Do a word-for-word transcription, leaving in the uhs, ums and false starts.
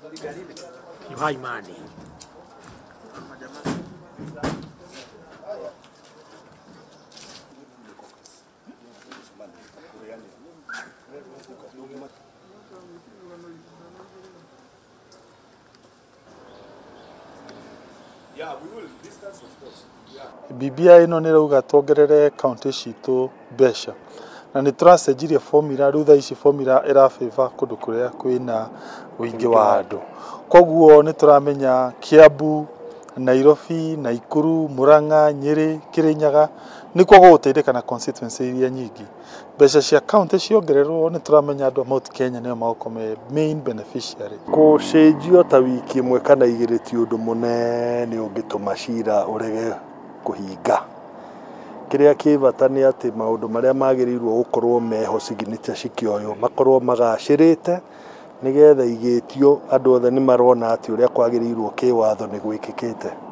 Yuhai Mani. Yeah, we will distance, of course. Yeah. B B I ino nirauga tuongerere county citu mbeca na ni turacenjirie formula riu thaa ici formula ira favor kundu kuria kwina uingi wa andu koguo ni turamenya Kiambu, Nairobi, Naikuru, Murang'a, Nyeri, Kirinyaga nikuo guguteithika na constituency iria nyingi mbeca cia county ciongererwo ni turamenya andu a Mount Kenya nio magokome main beneficiary kucenjio ta wiki imwe kana igiri ti undu munene ungituma cira urege kuhinga kiria kibata ni ati maundu maria magirirwo gukorwo meho signature cikioyo makorwo magacirite nigetha igitio andu othe ni marona ati uria kwagirirwo kiwatho ni gwikikite.